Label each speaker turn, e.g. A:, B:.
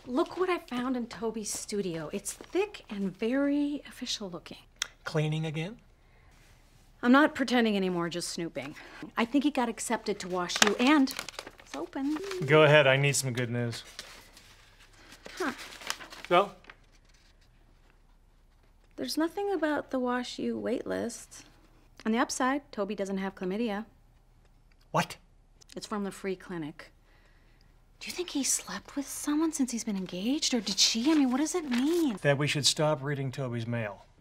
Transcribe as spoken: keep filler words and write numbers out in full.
A: Look what I found in Toby's studio. It's thick and very official looking.
B: Cleaning again?
A: I'm not pretending anymore, just snooping. I think he got accepted to Wash U, and it's open.
B: Go ahead, I need some good news.
A: Huh.
B: So?
A: There's nothing about the Wash U wait list. On the upside, Toby doesn't have chlamydia.
B: What?
A: It's from the free clinic. Do you think he slept with someone since he's been engaged, or did she? I mean, what does it mean?
B: That we should stop reading Toby's mail.